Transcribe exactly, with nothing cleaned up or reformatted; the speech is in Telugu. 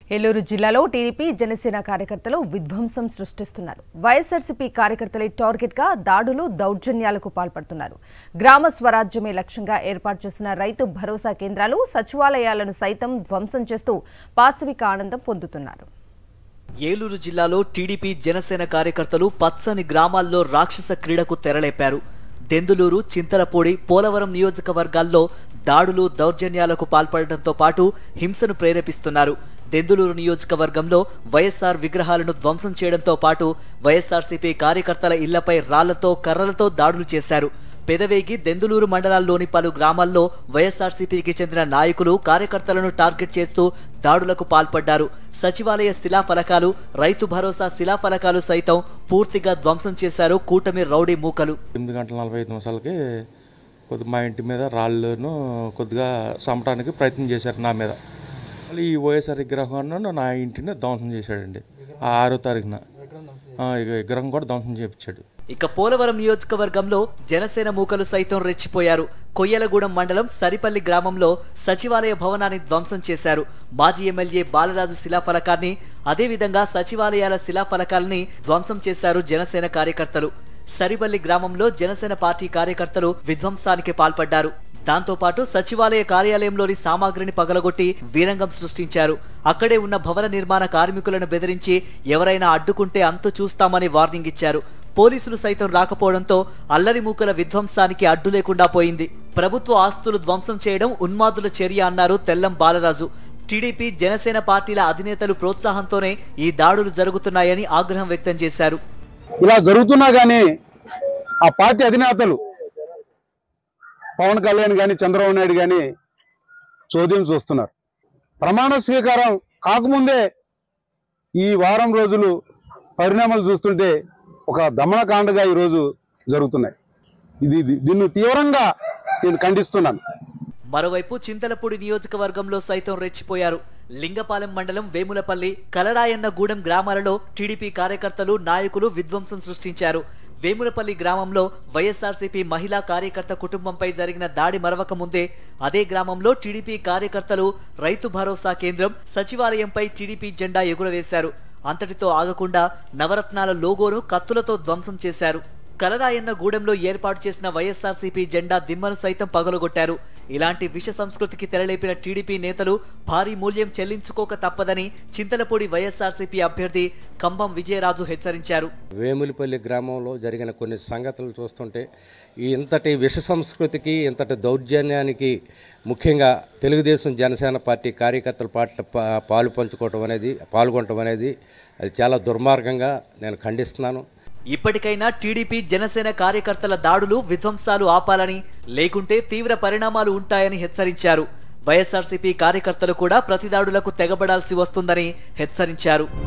ఏలూరు జిల్లాలో టీడీపీ జనసేన కార్యకర్తలు విధ్వంసం సృష్టిస్తున్నారు. వైఎస్ఆర్సీపీ కార్యకర్తలే టార్గెట్ గా దాడులు దౌర్జన్యాలకు పాల్పడుతున్నారు. గ్రామ స్వరాజ్యమే లక్ష్యంగా ఏర్పాటు చేసిన రైతు భరోసా కేంద్రాలు, సచివాలయాలను సైతం ధ్వంసం చేస్తూ పాశవిక ఆనందం పొందుతున్నారు. ఏలూరు జిల్లాలో టీడీపీ జనసేన కార్యకర్తలు పచ్చని గ్రామాల్లో రాక్షస క్రీడకు తెరలేపారు. దెందులూరు, చింతలపూడి, పోలవరం నియోజకవర్గాల్లో దాడులు దౌర్జన్యాలకు పాల్పడడంతో పాటు హింసను ప్రేరేపిస్తున్నారు. దెందులూరు నియోజకవర్గంలో వైఎస్ఆర్ విగ్రహాలను ధ్వంసం చేయడంతో పాటు వైఎస్ఆర్సీపీ కార్యకర్తల ఇళ్లపై రాళ్లతో కర్రలతో దాడులు చేశారు. పెదవేగి, దెందులూరు మండలాల్లోని పలు గ్రామాల్లో వైఎస్ఆర్సీపీకి చెందిన నాయకులు కార్యకర్తలను టార్గెట్ చేస్తూ దాడులకు పాల్పడ్డారు. సచివాలయ శిలాఫలకాలు, రైతు భరోసా శిలాఫలకాలు సైతం పూర్తిగా ధ్వంసం చేశారు కూటమి రౌడీ మూకలు. ఎనిమిది గంటల నలభై ఐదు నిమిషాలకి కొద్దిగా మా ఇంటి మీద రాళ్ళను కొద్దిగా చంపడానికి ప్రయత్నం చేశారు నా మీద. ఈ వైఎస్ఆర్ విగ్రహం నా ఇంటిని ధ్వంసం చేశాడండి. ఆ ఆరో తారీఖున విగ్రహం కూడా ధ్వంసం చేయించాడు. ఇక పోలవరం నియోజకవర్గంలో జనసేన మూకలు సైతం రెచ్చిపోయారు. కొయ్యలగూడెం మండలం సరిపల్లి గ్రామంలో సచివాలయ భవనాన్ని ధ్వంసం చేశారు. మాజీ ఎమ్మెల్యే బాలరాజు శిలాఫలకాన్ని, అదేవిధంగా సచివాలయాల శిలాఫలకాలని ధ్వంసం చేశారు జనసేన కార్యకర్తలు. సరిపల్లి గ్రామంలో జనసేన పార్టీ కార్యకర్తలు విధ్వంసానికి పాల్పడ్డారు. దాంతో పాటు సచివాలయ కార్యాలయంలోని సామాగ్రిని పగలగొట్టి వీరంగం సృష్టించారు. అక్కడే ఉన్న భవన నిర్మాణ కార్మికులను బెదిరించి ఎవరైనా అడ్డుకుంటే అంతు చూస్తామని వార్నింగ్ ఇచ్చారు. పోలీసులు సైతం రాకపోవడంతో అల్లరి మూకల విధ్వంసానికి అడ్డు లేకుండా పోయింది. ప్రభుత్వ ఆస్తులు ధ్వంసం చేయడం ఉన్మాదుల చర్య అన్నారు తెల్లం బాలరాజు. టీడీపీ జనసేన పార్టీల అధినేతలు ప్రోత్సాహంతోనే ఈ దాడులు జరుగుతున్నాయని ఆగ్రహం వ్యక్తం చేశారు. ఇలా జరుగుతున్నా గానీ ఆ పార్టీ అధినేతలు పవన్ కళ్యాణ్ కానీ చంద్రబాబు నాయుడు కానీ చోద్యం చూస్తున్నారు. ప్రమాణ స్వీకారం కాకముందే ఈ వారం రోజులు పరిణామాలు చూస్తుంటే ఒక దమనకాండగా ఈరోజు జరుగుతున్నాయి. ఇది దీన్ని తీవ్రంగా నేను ఖండిస్తున్నాను. మరోవైపు చింతలపూడి నియోజకవర్గంలో సైతం రెచ్చిపోయారు. లింగపాలెం మండలం వేములపల్లి, కలరాయన్న గూడెం గ్రామాలలో టీడీపీ కార్యకర్తలు, నాయకులు విధ్వంసం సృష్టించారు. వేములపల్లి గ్రామంలో వైఎస్ఆర్సీపీ మహిళా కార్యకర్త కుటుంబంపై జరిగిన దాడి మరవక ముందే అదే గ్రామంలో టీడీపీ కార్యకర్తలు రైతు భరోసా కేంద్రం, సచివాలయంపై టీడీపీ జెండా ఎగురవేశారు. అంతటితో ఆగకుండా నవరత్నాల లోగోను కత్తులతో ధ్వంసం చేశారు. కలరాయన్న గూడెంలో ఏర్పాటు చేసిన వైఎస్ఆర్సీపీ జెండా దిమ్మను సైతం పగలగొట్టారు. ఇలాంటి విష సంస్కృతికి తెరలేపిన టీడీపీ నేతలు భారీ మూల్యం చెల్లించుకోక తప్పదని చింతలపూడి వైఎస్ఆర్సీపీ అభ్యర్థి కంభం విజయరాజు హెచ్చరించారు. వేములపల్లి గ్రామంలో జరిగిన కొన్ని సంగతులు చూస్తుంటే ఇంతటి విష సంస్కృతికి, ఇంతటి దౌర్జన్యానికి ముఖ్యంగా తెలుగుదేశం జనసేన పార్టీ కార్యకర్తల పాట పాలు పంచుకోవటం అనేది పాల్గొనటం అనేది అది చాలా దుర్మార్గంగా నేను ఖండిస్తున్నాను. ఇప్పటికైనా టీడీపీ జనసేన కార్యకర్తల దాడులు, విధ్వంసాలు ఆపాలని, లేకుంటే తీవ్ర పరిణామాలు ఉంటాయని హెచ్చరించారు. వైఎస్ఆర్సీపీ కార్యకర్తలు కూడా ప్రతి దాడులకు తెగబడాల్సి వస్తుందని హెచ్చరించారు.